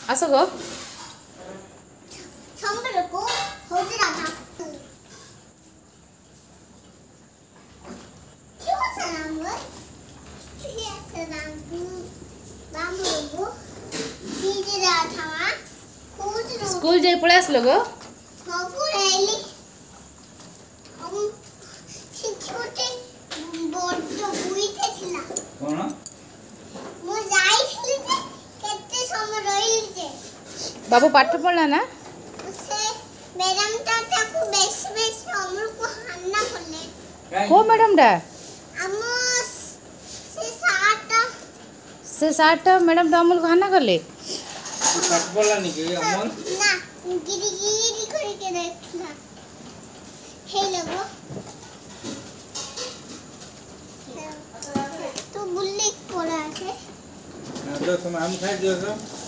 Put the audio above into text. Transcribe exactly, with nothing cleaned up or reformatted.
आस गो को होजरा था क्यों सलाम ये सलाम बाबू दीदी था होजरा स्कूल जाई पळे आसलो गो बाबू रेली हम छोटे बोर्ड जो बुईते थिला कोन मो जाईली जे केते समय रहिली जे बाबू पाठ पढ़ला ना मैडम ता को बेस बेस हमर को हन्ना पड़ले को मैडम डा हमो से सात से सात मैडम तो अमूल को हन्ना करले पाठ पढ़ला नी के अमूल ना गिरी गिरी कर के देखला हे लगो तो बुल्ले पड़ा है दो समय हम खाई दियो तो